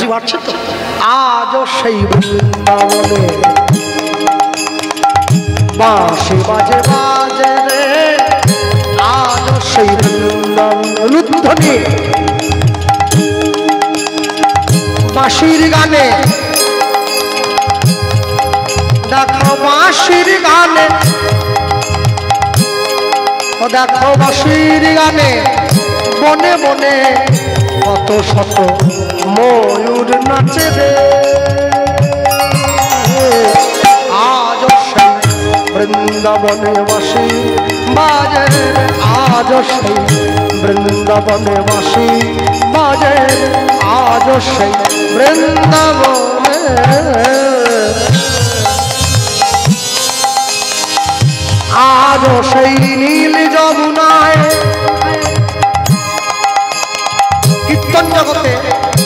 পারছে তো? আজও সেই বৃন্দাবনে বাঁশি বাজে বাজে রে, আজও সেই বৃন্দাবন ধ্বনি বাঁশির গানে। দেখো বাঁশির গানে, ও দেখো বাঁশির গানে, বনে বনে কত শত ময়ূর নাচে রে। আজ সেই বৃন্দাবনে বাঁশি বাজে, আজ সেই বৃন্দাবনে বাঁশি বাজে, আজ সেই বৃন্দাবনে। আজ সেই নীল যমুনায় কীর্তন জগতে